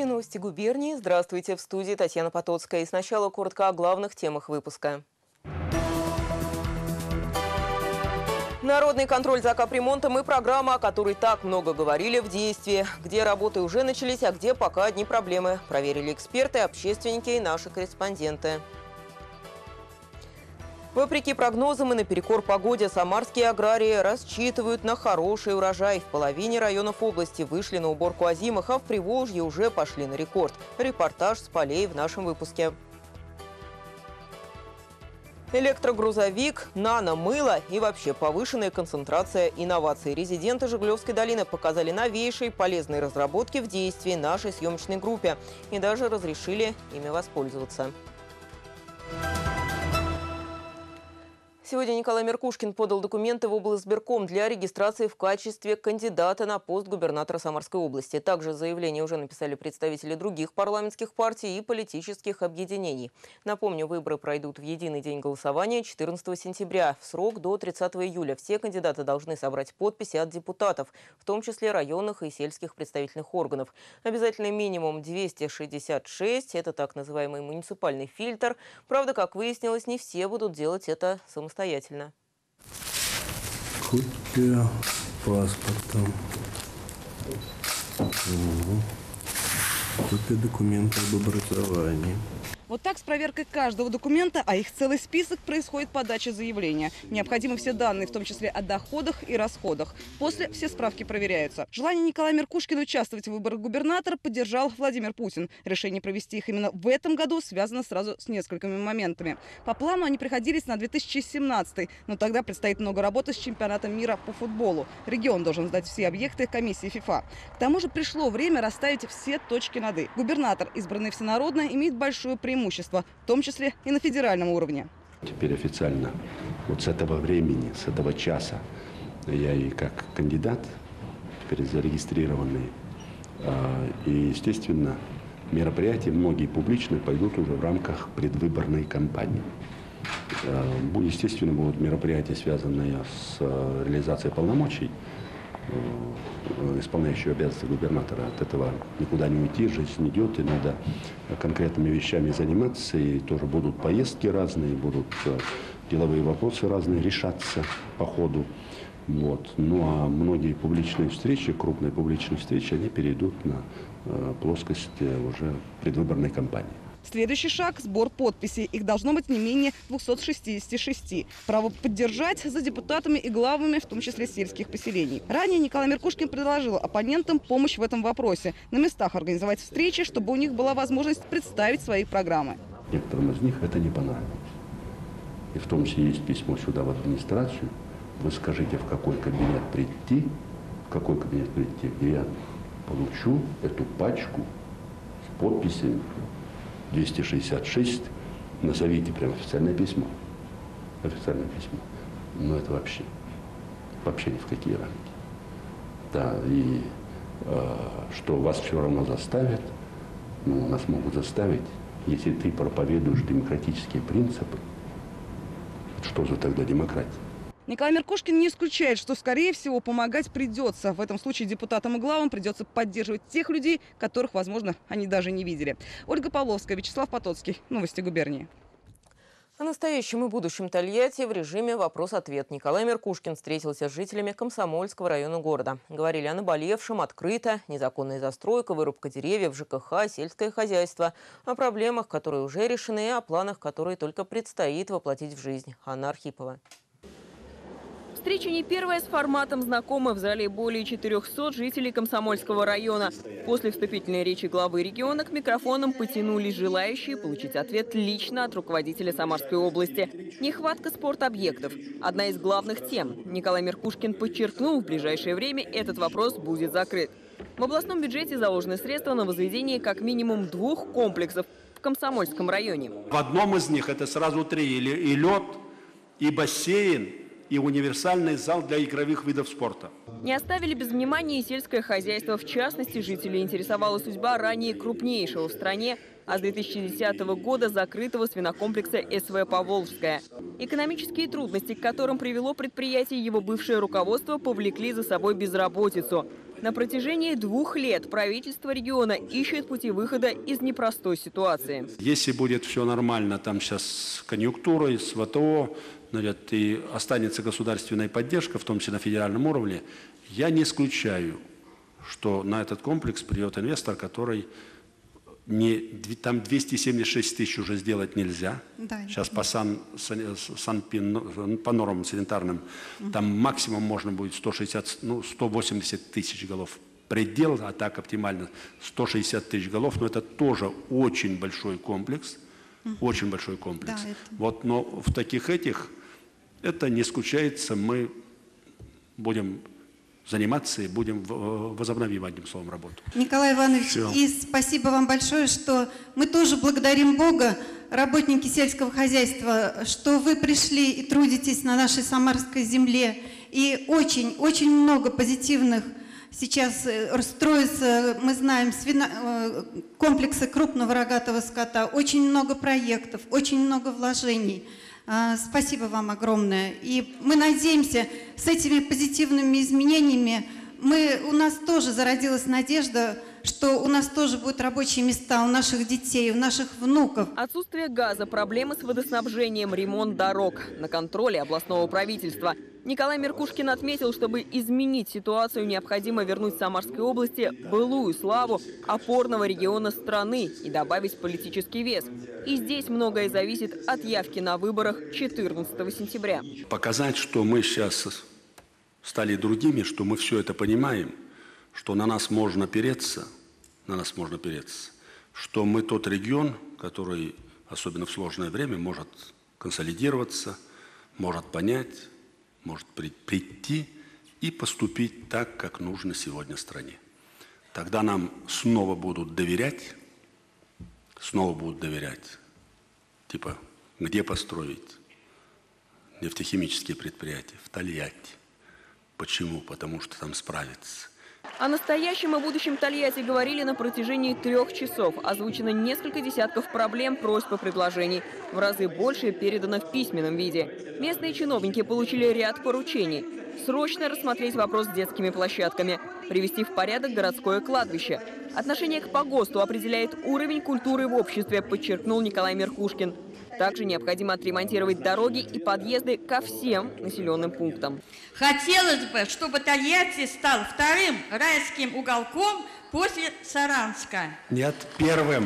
эфире новости губернии. Здравствуйте, в студии Татьяна Потоцкая. И сначала коротко о главных темах выпуска. Народный контроль за капремонтом и программа, о которой так много говорили, в действии. Где работы уже начались, а где пока одни проблемы. Проверили эксперты, общественники и наши корреспонденты. Вопреки прогнозам и наперекор погоде, самарские аграрии рассчитывают на хороший урожай. В половине районов области вышли на уборку озимых, а в Приволжье уже пошли на рекорд. Репортаж с полей в нашем выпуске. Электрогрузовик, нано-мыло и вообще повышенная концентрация инноваций. Резиденты Жигулевской долины показали новейшие полезные разработки в действии нашей съемочной группе и даже разрешили ими воспользоваться. Сегодня Николай Меркушкин подал документы в облсбирком для регистрации в качестве кандидата на пост губернатора Самарской области. Также заявление уже написали представители других парламентских партий и политических объединений. Напомню, выборы пройдут в единый день голосования 14 сентября. В срок до 30 июля все кандидаты должны собрать подписи от депутатов, в том числе районных и сельских представительных органов. Обязательный минимум 266 – это так называемый муниципальный фильтр. Правда, как выяснилось, не все будут делать это самостоятельно. Копия паспорта. Копия документа об образовании. Вот так с проверкой каждого документа, а их целый список, происходит подача заявления. Необходимы все данные, в том числе о доходах и расходах. После все справки проверяются. Желание Николая Меркушкина участвовать в выборах губернатора поддержал Владимир Путин. Решение провести их именно в этом году связано сразу с несколькими моментами. По плану они приходились на 2017, но тогда предстоит много работы с чемпионатом мира по футболу. Регион должен сдать все объекты комиссии ФИФА. К тому же пришло время расставить все точки над «и». Губернатор, избранный всенародно, имеет большое преимущество, в том числе и на федеральном уровне. Теперь официально, вот с этого времени, с этого часа, я и как кандидат, теперь зарегистрированный, и, естественно, мероприятия, многие публичные, пойдут уже в рамках предвыборной кампании. Естественно, будут мероприятия, связанные с реализацией полномочий исполняющего обязанности губернатора. От этого никуда не уйти, жизнь идет, и надо конкретными вещами заниматься. И тоже будут поездки разные, будут деловые вопросы разные решаться по ходу. Вот. Ну а многие публичные встречи, крупные публичные встречи, они перейдут на плоскость уже предвыборной кампании. Следующий шаг – сбор подписей. Их должно быть не менее 266. Право поддержать за депутатами и главами, в том числе сельских поселений. Ранее Николай Меркушкин предложил оппонентам помощь в этом вопросе. На местах организовать встречи, чтобы у них была возможность представить свои программы. Некоторым из них это не понравилось. И в том числе есть письмо сюда в администрацию. Вы скажите, в какой кабинет прийти, где я получу эту пачку с подписями. 266, назовите прям официальное письмо. Официальное письмо. Но это вообще ни в какие рамки. Да, и что вас все равно заставят, нас могут заставить, если ты проповедуешь демократические принципы, что же тогда демократия? Николай Меркушкин не исключает, что, скорее всего, помогать придется. В этом случае депутатам и главам придется поддерживать тех людей, которых, возможно, они даже не видели. Ольга Павловская, Вячеслав Потоцкий. Новости губернии. О настоящем и будущем Тольятти в режиме «Вопрос-ответ». Николай Меркушкин встретился с жителями Комсомольского района города. Говорили о наболевшем открыто, незаконная застройка, вырубка деревьев, ЖКХ, сельское хозяйство, о проблемах, которые уже решены, и о планах, которые только предстоит воплотить в жизнь. Анна Архипова. Встреча не первая с форматом знакома. В зале более 400 жителей Комсомольского района. После вступительной речи главы региона к микрофонам потянулись желающие получить ответ лично от руководителя Самарской области. Нехватка спортобъектов – одна из главных тем. Николай Меркушкин подчеркнул, в ближайшее время этот вопрос будет закрыт. В областном бюджете заложены средства на возведение как минимум 2 комплексов в Комсомольском районе. В одном из них это сразу 3 – и лед, и бассейн, и универсальный зал для игровых видов спорта. Не оставили без внимания и сельское хозяйство. В частности, жителей интересовала судьба ранее крупнейшего в стране, а с 2010 года закрытого свинокомплекса СВ «Поволжская». Экономические трудности, к которым привело предприятие его бывшее руководство, повлекли за собой безработицу. На протяжении 2 лет правительство региона ищет пути выхода из непростой ситуации. Если будет все нормально там сейчас с конъюнктурой, с ВТО, значит, и останется государственная поддержка, в том числе на федеральном уровне, я не исключаю, что на этот комплекс придет инвестор, который там 276 тысяч уже сделать нельзя. Да, сейчас по нормам санитарным там максимум можно будет 180 тысяч голов. Предел, а так оптимально 160 тысяч голов, но это тоже очень большой комплекс. Очень большой комплекс. Да, вот, но в таких это не исключается, мы будем заниматься и будем возобновить, одним словом, работу. Николай Иванович, все. И спасибо вам большое, что мы тоже благодарим Бога, работники сельского хозяйства, что вы пришли и трудитесь на нашей Самарской земле. И очень много позитивных сейчас строятся, мы знаем, комплексы крупного рогатого скота, очень много проектов, очень много вложений. Спасибо вам огромное. И мы надеемся, с этими позитивными изменениями у нас тоже зародилась надежда, что у нас тоже будут рабочие места у наших детей, у наших внуков. Отсутствие газа, проблемы с водоснабжением, ремонт дорог на контроле областного правительства. Николай Меркушкин отметил, чтобы изменить ситуацию, необходимо вернуть Самарской области былую славу опорного региона страны и добавить политический вес. И здесь многое зависит от явки на выборах 14 сентября. Показать, что мы сейчас стали другими, что мы все это понимаем, что на нас можно опереться, что мы тот регион, который, особенно в сложное время, может консолидироваться, может понять, может прийти и поступить так, как нужно сегодня стране. Тогда нам снова будут доверять, типа, где построить нефтехимические предприятия? В Тольятти. Почему? Потому что там справятся. О настоящем и будущем Тольятти говорили на протяжении 3 часов. Озвучено несколько десятков проблем, просьб и предложений. В разы больше передано в письменном виде. Местные чиновники получили ряд поручений. Срочно рассмотреть вопрос с детскими площадками. Привести в порядок городское кладбище. Отношение к погосту определяет уровень культуры в обществе, подчеркнул Николай Меркушкин. Также необходимо отремонтировать дороги и подъезды ко всем населенным пунктам. Хотелось бы, чтобы Тольятти стал вторым райским уголком после Саранска. Нет, первым.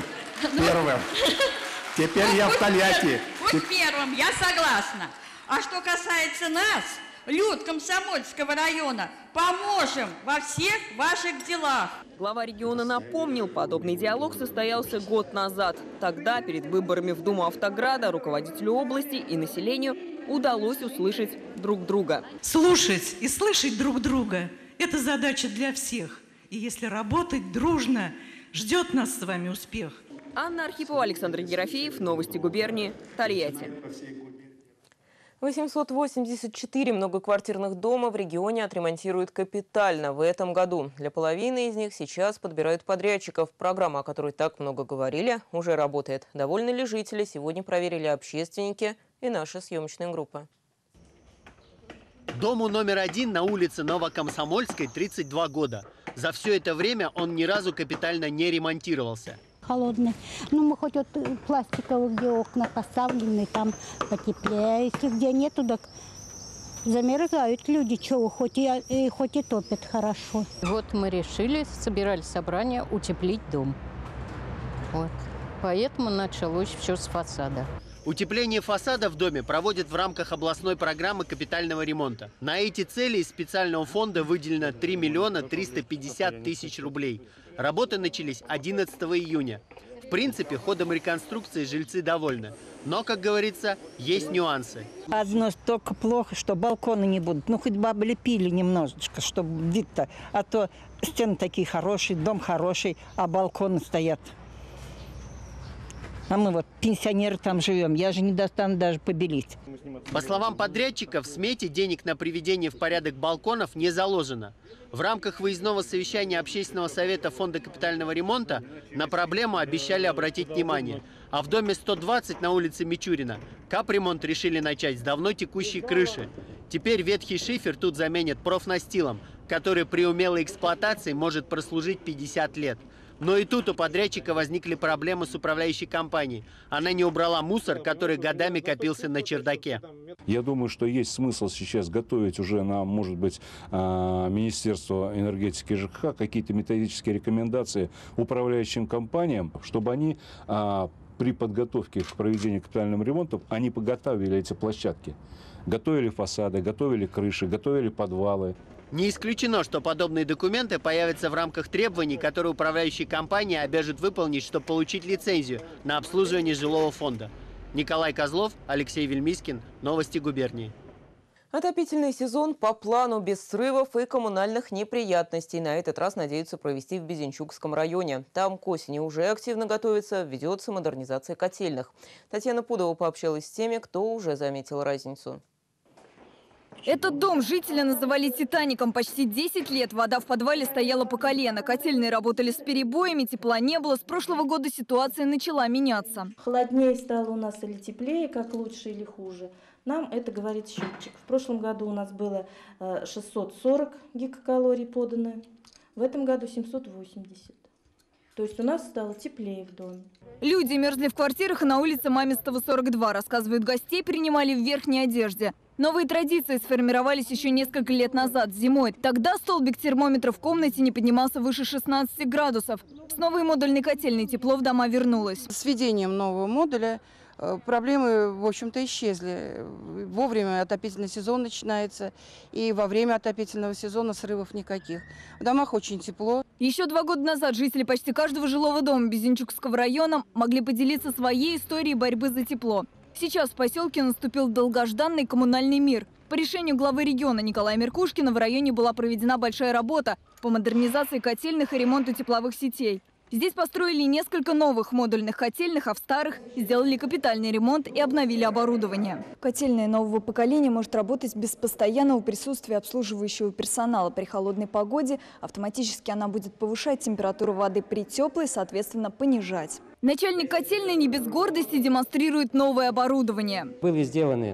Теперь я в Тольятти. Пусть первым, я согласна. А что касается нас, люд Комсомольского района, поможем во всех ваших делах. Глава региона напомнил, подобный диалог состоялся год назад. Тогда, перед выборами в Думу Автограда, руководителю области и населению удалось услышать друг друга. Слушать и слышать друг друга – это задача для всех. И если работать дружно, ждет нас с вами успех. Анна Архипова, Александр Ерофеев, Новости губернии, Тольятти. 884 многоквартирных дома в регионе отремонтируют капитально в этом году. Для половины из них сейчас подбирают подрядчиков. Программа, о которой так много говорили, уже работает. Довольны ли жители, сегодня проверили общественники и наша съемочная группа. Дому номер 1 на улице Новокомсомольской 32 года. За все это время он ни разу капитально не ремонтировался. Холодный. Ну, мы хоть вот пластиковые, где окна поставлены, там потеплее. Если где нету, так замерзают люди, чего, хоть и топят хорошо. Вот мы решили, собирали собрание, утеплить дом. Вот. Поэтому началось все с фасада. Утепление фасада в доме проводят в рамках областной программы капитального ремонта. На эти цели из специального фонда выделено 3 миллиона 350 тысяч рублей. Работы начались 11 июня. В принципе, ходом реконструкции жильцы довольны. Но, как говорится, есть нюансы. Одно только плохо, что балконы не будут. Ну, хоть бы облепили немножечко, чтобы вид-то. А то стены такие хорошие, дом хороший, а балконы стоят. А мы вот, пенсионеры, там живем. Я же не достану даже побелить. По словам подрядчика, в смете денег на приведение в порядок балконов не заложено. В рамках выездного совещания Общественного совета фонда капитального ремонта на проблему обещали обратить внимание. А в доме 120 на улице Мичурина капремонт решили начать с давно текущей крыши. Теперь ветхий шифер тут заменят профнастилом. который при умелой эксплуатации может прослужить 50 лет. Но и тут у подрядчика возникли проблемы с управляющей компанией. Она не убрала мусор, который годами копился на чердаке. Я думаю, что есть смысл сейчас готовить уже на, может быть, Министерство энергетики и ЖКХ какие-то методические рекомендации управляющим компаниям, чтобы они при подготовке к проведению капитального ремонта, они подготовили эти площадки. Готовили фасады, готовили крыши, готовили подвалы. Не исключено, что подобные документы появятся в рамках требований, которые управляющие компании обяжут выполнить, чтобы получить лицензию на обслуживание жилого фонда. Николай Козлов, Алексей Вельмискин. Новости губернии. Отопительный сезон по плану, без срывов и коммунальных неприятностей. На этот раз надеются провести в Безенчукском районе. Там к осени уже активно готовится, ведется модернизация котельных. Татьяна Пудова пообщалась с теми, кто уже заметил разницу. Этот дом жители называли «Титаником». Почти 10 лет вода в подвале стояла по колено. Котельные работали с перебоями, тепла не было. С прошлого года ситуация начала меняться. Холоднее стало у нас или теплее, как лучше или хуже. Нам это говорит счетчик. В прошлом году у нас было 640 гигакалорий подано, в этом году 780. То есть у нас стало теплее в доме. Люди мерзли в квартирах и на улице Мамистова, 42. Рассказывают, гостей принимали в верхней одежде. Новые традиции сформировались еще несколько лет назад, зимой. Тогда столбик термометра в комнате не поднимался выше 16 градусов. С новой модульной котельной тепло в дома вернулось. С введением нового модуля проблемы, в общем-то, исчезли. Вовремя отопительный сезон начинается, и во время отопительного сезона срывов никаких. В домах очень тепло. Еще 2 года назад жители почти каждого жилого дома Безенчукского района могли поделиться своей историей борьбы за тепло. Сейчас в поселке наступил долгожданный коммунальный мир. По решению главы региона Николая Меркушкина в районе была проведена большая работа по модернизации котельных и ремонту тепловых сетей. Здесь построили несколько новых модульных котельных, а в старых сделали капитальный ремонт и обновили оборудование. Котельная нового поколения может работать без постоянного присутствия обслуживающего персонала. При холодной погоде автоматически она будет повышать температуру воды, при теплой, соответственно, понижать. Начальник котельной не без гордости демонстрирует новое оборудование. Были сделаны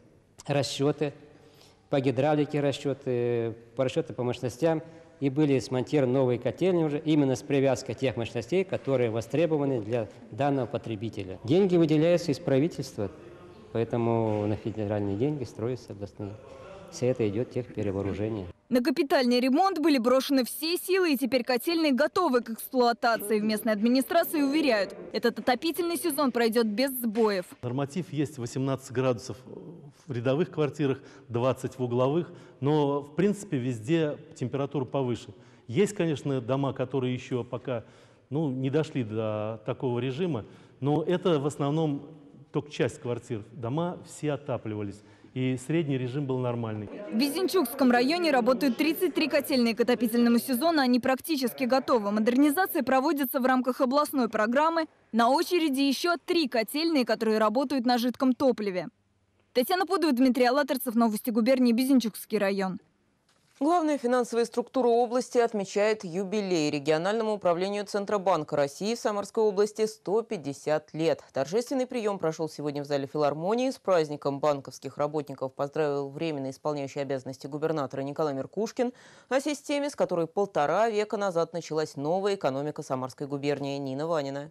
расчеты по гидравлике, расчеты по мощностям. И были смонтированы новые котельные уже именно с привязкой тех мощностей, которые востребованы для данного потребителя. Деньги выделяются из правительства, поэтому на федеральные деньги строятся областные. Все это идет техперевооружение. На капитальный ремонт были брошены все силы, и теперь котельные готовы к эксплуатации. В местной администрации уверяют, этот отопительный сезон пройдет без сбоев. Норматив есть 18 градусов в рядовых квартирах, 20 в угловых, но в принципе везде температура повыше. Есть, конечно, дома, которые еще пока не дошли до такого режима, но это в основном только часть квартир. Дома все отапливались. И средний режим был нормальный. В Безенчукском районе работают 33 котельные к отопительному сезону. Они практически готовы. Модернизация проводится в рамках областной программы. На очереди еще 3 котельные, которые работают на жидком топливе. Татьяна Пудова, Дмитрий Алаторцев. Новости губернии, Безенчукский район. Главная финансовая структура области отмечает юбилей. Региональному управлению Центробанка России в Самарской области 150 лет. Торжественный прием прошел сегодня в зале филармонии. С праздником банковских работников поздравил временно исполняющий обязанности губернатора Николай Меркушкин. О системе, с которой 1,5 века назад началась новая экономика Самарской губернии, Нина Ванина.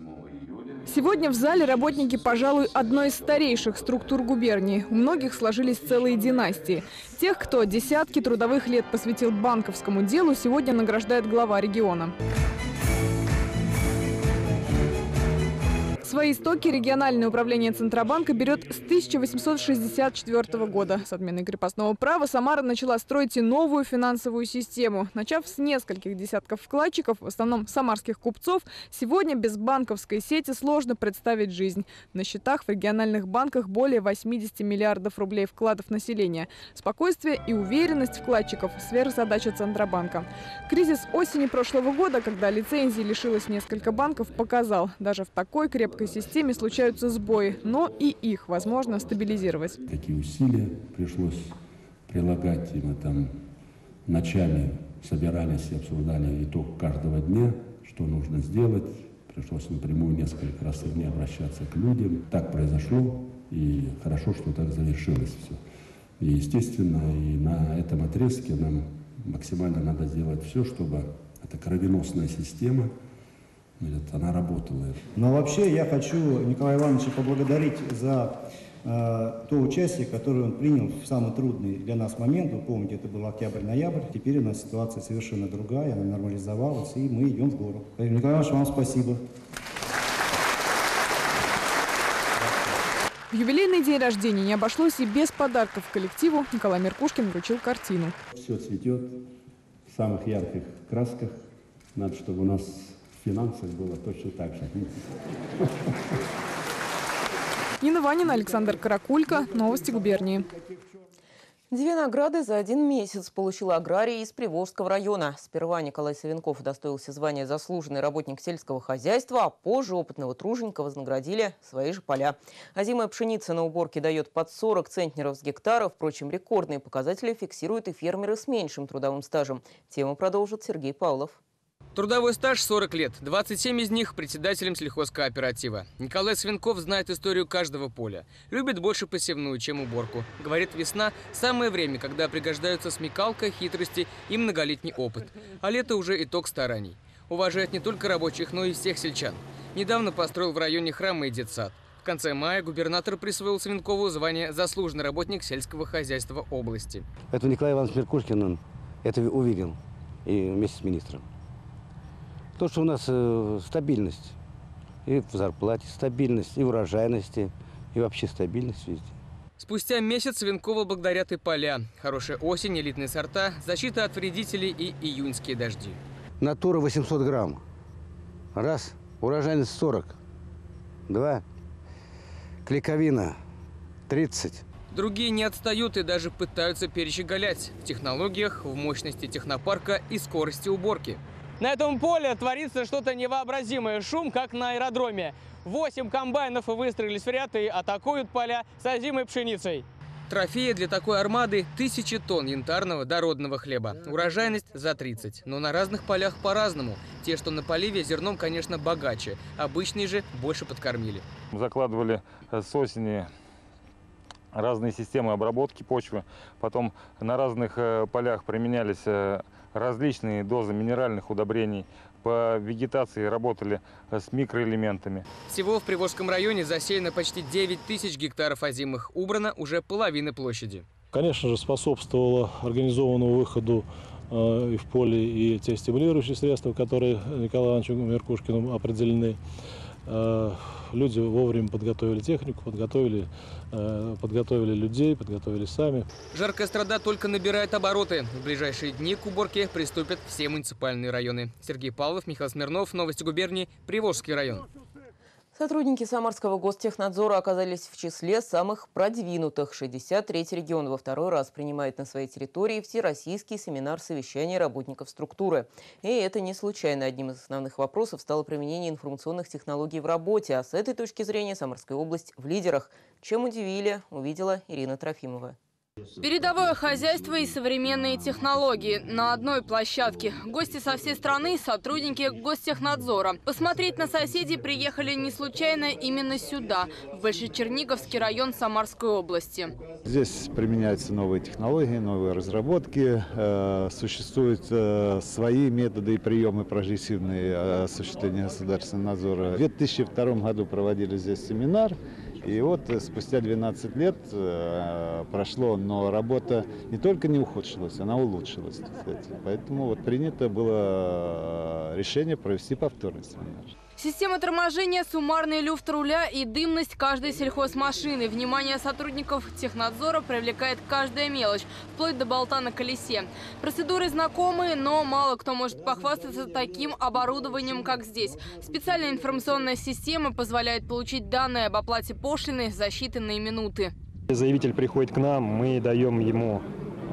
Сегодня в зале работники, пожалуй, одной из старейших структур губернии. У многих сложились целые династии. Тех, кто десятки трудовых лет посвятил банковскому делу, сегодня награждает глава региона. Свои истоки региональное управление Центробанка берет с 1864 года. С отменой крепостного права Самара начала строить и новую финансовую систему. Начав с нескольких десятков вкладчиков, в основном самарских купцов, сегодня без банковской сети сложно представить жизнь. На счетах в региональных банках более 80 миллиардов рублей вкладов населения. Спокойствие и уверенность вкладчиков – сверхзадача Центробанка. Кризис осени прошлого года, когда лицензии лишилось несколько банков, показал, даже в такой крепкой системе случаются сбои, но и их возможно стабилизировать. Какие усилия пришлось прилагать, и мы там ночами собирались и обсуждали итог каждого дня, что нужно сделать. Пришлось напрямую несколько раз в день обращаться к людям. Так произошло, и хорошо, что так завершилось все. И, естественно, и на этом отрезке нам Максимально надо сделать все, чтобы эта кровеносная система, она работала. Но вообще я хочу Николая Ивановича поблагодарить за то участие, которое он принял в самый трудный для нас момент. Вы помните, это был октябрь-ноябрь. Теперь у нас ситуация совершенно другая, она нормализовалась, и мы идем в гору. Николай Иванович, вам спасибо. В юбилейный день рождения не обошлось и без подарков коллективу. Николай Меркушкин вручил картину. Все цветет в самых ярких красках. Надо, чтобы у нас в финансах было точно так же. Нина Ванина, Александр Каракулько. Новости губернии. 2 награды за 1 месяц получил аграрий из Приволжского района. Сперва Николай Савенков удостоился звания «Заслуженный работник сельского хозяйства», а позже опытного труженика вознаградили свои же поля. Озимая пшеница на уборке дает под 40 центнеров с гектара. Впрочем, рекордные показатели фиксируют и фермеры с меньшим трудовым стажем. Тему продолжит Сергей Павлов. Трудовой стаж 40 лет, 27 из них председателем сельхозкооператива. Николай Свинков знает историю каждого поля. Любит больше посевную, чем уборку. Говорит, весна – самое время, когда пригождаются смекалка, хитрости и многолетний опыт. А лето уже итог стараний. Уважает не только рабочих, но и всех сельчан. Недавно построил в районе храма и детсад. В конце мая губернатор присвоил Свинкову звание «Заслуженный работник сельского хозяйства области». Это Николай Иванович Меркушкин, он это увидел и вместе с министром. То, что у нас стабильность и в зарплате, стабильность и в урожайности, и вообще стабильность везде. Спустя месяц Свинкова благодарят и поля. Хорошая осень, элитные сорта, защита от вредителей и июньские дожди. Натура 800 грамм. Раз. Урожайность 40. 2. Клейковина 30. Другие не отстают и даже пытаются перещеголять в технологиях, в мощности технопарка и скорости уборки. На этом поле творится что-то невообразимое. Шум, как на аэродроме. 8 комбайнов выстроились в ряд и атакуют поля с озимой пшеницей. Трофеи для такой армады – 1000 тонн янтарного дородного хлеба. Урожайность за 30. Но на разных полях по-разному. Те, что на поливе, зерном, конечно, богаче. Обычные же больше подкормили. Закладывали с осени разные системы обработки почвы. Потом на разных полях применялись различные дозы минеральных удобрений. По вегетации работали с микроэлементами. Всего в Приволжском районе засеяно почти 9000 гектаров озимых. Убрано уже половина площади. Конечно же, способствовало организованному выходу и в поле и те стимулирующие средства, которые Николаю Ивановичу Меркушкину определены. Люди вовремя подготовили технику, подготовили людей, подготовили сами. Жаркая страда только набирает обороты. В ближайшие дни к уборке приступят все муниципальные районы. Сергей Павлов, Михаил Смирнов, Новости губернии, Приволжский район. Сотрудники Самарского гостехнадзора оказались в числе самых продвинутых. 63-й регион во второй раз принимает на своей территории всероссийский семинар совещания работников структуры. И это не случайно. Одним из основных вопросов стало применение информационных технологий в работе. А с этой точки зрения Самарская область в лидерах. Чем удивили, увидела Ирина Трофимова. Передовое хозяйство и современные технологии на одной площадке. Гости со всей страны, сотрудники Гостехнадзора. Посмотреть на соседей приехали не случайно именно сюда, в Большечерниговский район Самарской области. Здесь применяются новые технологии, новые разработки. Существуют свои методы и приемы прогрессивные осуществления государственного надзора. В 2002 году проводили здесь семинар. И вот спустя 12 лет прошло, но работа не только не ухудшилась, она улучшилась, кстати. Поэтому вот принято было решение провести повторный семинар. Система торможения, суммарный люфт руля и дымность каждой сельхозмашины. Внимание сотрудников технадзора привлекает каждая мелочь, вплоть до болта на колесе. Процедуры знакомые, но мало кто может похвастаться таким оборудованием, как здесь. Специальная информационная система позволяет получить данные об оплате пошлины за считанные минуты. Заявитель приходит к нам, мы даем ему,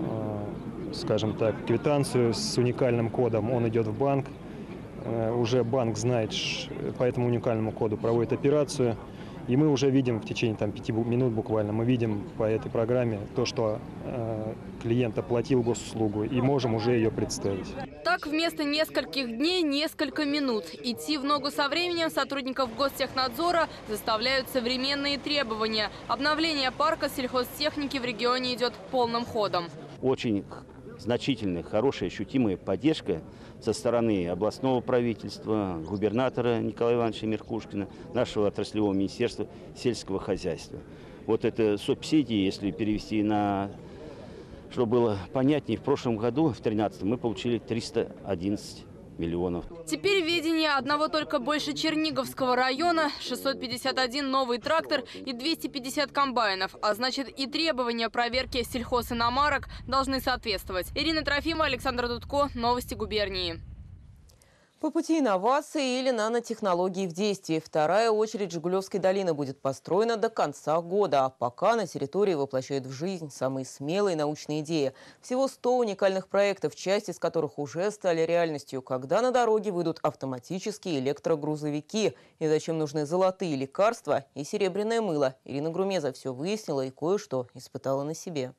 скажем так, квитанцию с уникальным кодом. Он идет в банк. Уже банк знает, по этому уникальному коду проводит операцию. И мы уже видим в течение 5 минут буквально, мы видим по этой программе то, что клиент оплатил госуслугу, и можем уже ее представить. Так вместо нескольких дней несколько минут. Идти в ногу со временем сотрудников Гостехнадзора заставляют современные требования. Обновление парка сельхозтехники в регионе идет полным ходом. Очень значительная, хорошая, ощутимая поддержка со стороны областного правительства, губернатора Николая Ивановича Меркушкина, нашего отраслевого министерства сельского хозяйства. Вот это субсидии, если перевести на... Чтобы было понятнее, в прошлом году, в 2013, мы получили 311 миллионов. Теперь ведение одного только больше Черниговского района, 651 новый трактор и 250 комбайнов. А значит, и требования проверки сельхозиномарок должны соответствовать. Ирина Трофимова, Александр Дудко. Новости губернии. По пути инноваций или нанотехнологий в действии. Вторая очередь Жигулевской долины будет построена до конца года. А пока на территории воплощают в жизнь самые смелые научные идеи. Всего 100 уникальных проектов, часть из которых уже стали реальностью. Когда на дороге выйдут автоматические электрогрузовики. И зачем нужны золотые лекарства и серебряное мыло. Ирина Грумеза все выяснила и кое-что испытала на себе.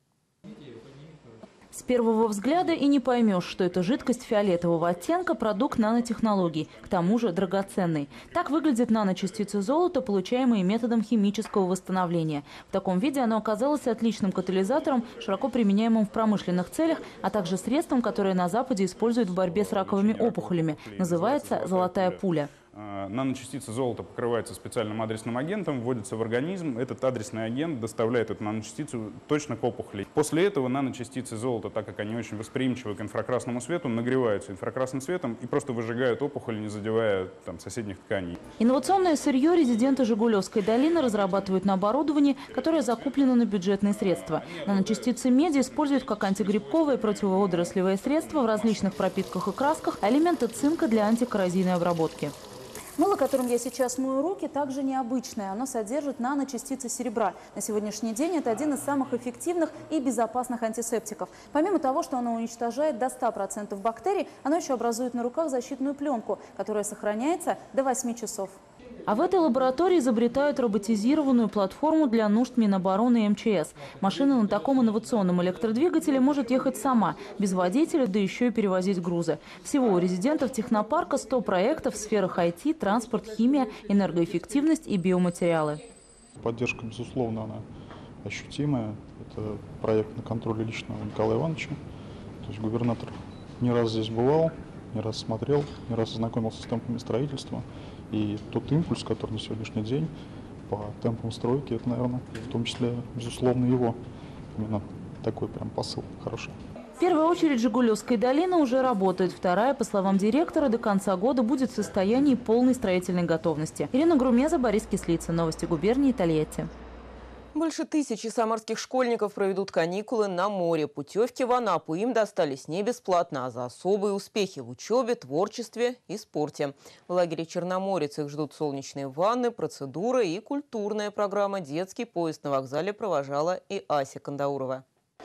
С первого взгляда и не поймешь, что это жидкость фиолетового оттенка, продукт нанотехнологий, к тому же драгоценный. Так выглядят наночастицы золота, получаемые методом химического восстановления. В таком виде оно оказалось отличным катализатором, широко применяемым в промышленных целях, а также средством, которое на Западе используют в борьбе с раковыми опухолями. Называется «золотая пуля». Наночастицы золота покрываются специальным адресным агентом, вводятся в организм. Этот адресный агент доставляет эту наночастицу точно к опухоли. После этого наночастицы золота, так как они очень восприимчивы к инфракрасному свету, нагреваются инфракрасным светом и просто выжигают опухоль, не задевая соседних тканей. Инновационное сырье резиденты Жигулевской долины разрабатывают на оборудовании, которое закуплено на бюджетные средства. Наночастицы меди используют как антигрибковое и противоводорослевое средство в различных пропитках и красках, а элементы цинка для антикоррозийной обработки. Мыло, которым я сейчас мою руки, также необычное. Оно содержит наночастицы серебра. На сегодняшний день это один из самых эффективных и безопасных антисептиков. Помимо того, что оно уничтожает до 100% бактерий, оно еще образует на руках защитную пленку, которая сохраняется до 8 часов. А в этой лаборатории изобретают роботизированную платформу для нужд Минобороны и МЧС. Машина на таком инновационном электродвигателе может ехать сама, без водителя, да еще и перевозить грузы. Всего у резидентов технопарка 100 проектов в сферах IT, транспорт, химия, энергоэффективность и биоматериалы. Поддержка, безусловно, она ощутимая. Это проект на контроле личного Николая Ивановича. То есть губернатор не раз здесь бывал, не раз смотрел, не раз ознакомился с темпами строительства. И тот импульс, который на сегодняшний день по темпам стройки, это, наверное, в том числе, безусловно, его. Именно такой прям посыл хороший. В первую очередь Жигулевская долина уже работает. Вторая, по словам директора, до конца года будет в состоянии полной строительной готовности. Ирина Грумеза, Борис Кислицын. Новости губернии, Тольятти. Больше 1000 самарских школьников проведут каникулы на море. Путевки в Анапу им достались не бесплатно, а за особые успехи в учебе, творчестве и спорте. В лагере «Черноморец» их ждут солнечные ванны, процедуры и культурная программа. Детский поезд на вокзале провожала и Ася Кандаурова.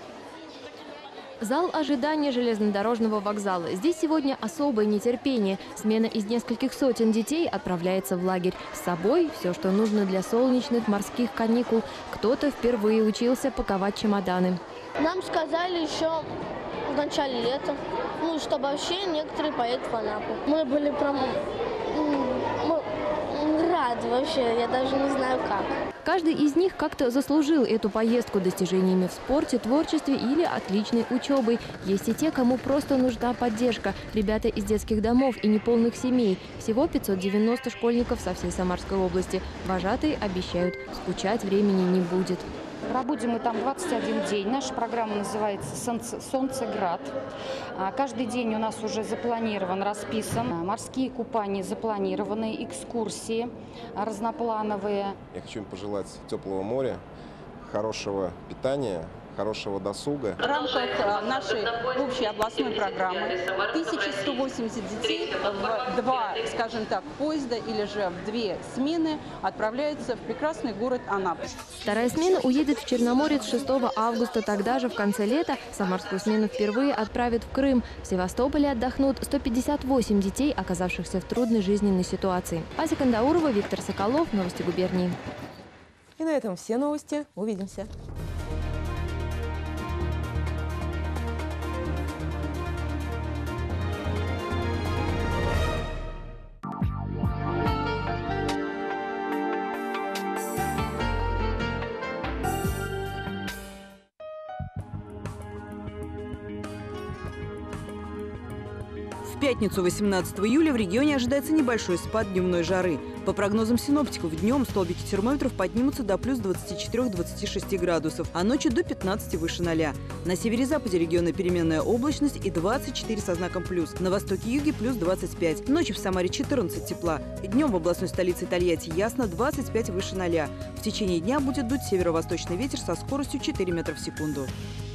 Зал ожидания железнодорожного вокзала. Здесь сегодня особое нетерпение. Смена из нескольких сотен детей отправляется в лагерь. С собой все, что нужно для солнечных морских каникул. Кто-то впервые учился паковать чемоданы. Нам сказали еще в начале лета, что вообще некоторые поедут в Анапу. Мы были прям рады вообще, я даже не знаю как. Каждый из них как-то заслужил эту поездку достижениями в спорте, творчестве или отличной учебой. Есть и те, кому просто нужна поддержка. Ребята из детских домов и неполных семей. Всего 590 школьников со всей Самарской области. Вожатые обещают, скучать времени не будет. Пробудем мы там 21 день. Наша программа называется «Солнцеград». Каждый день у нас уже запланирован, расписан. Морские купания запланированы, экскурсии разноплановые. Я хочу им пожелать теплого моря, хорошего питания, хорошего досуга. В рамках нашей общей областной программы 1180 детей в 2, скажем так, поезда или же в 2 смены отправляются в прекрасный город Анапу. Вторая смена уедет в Черноморец 6 августа. Тогда же, в конце лета, самарскую смену впервые отправят в Крым. В Севастополе отдохнут 158 детей, оказавшихся в трудной жизненной ситуации. Ася Кандаурова, Виктор Соколов. Новости губернии. И на этом все новости. Увидимся. В пятницу, 18 июля, в регионе ожидается небольшой спад дневной жары. По прогнозам синоптиков, днем столбики термометров поднимутся до плюс 24-26 градусов, а ночью до 15 выше 0. На севере-западе региона переменная облачность и 24 со знаком плюс. На востоке и юге плюс 25. Ночью в Самаре 14 тепла. Днем в областной столице Тольятти ясно 25 выше 0. В течение дня будет дуть северо-восточный ветер со скоростью 4 метра в секунду.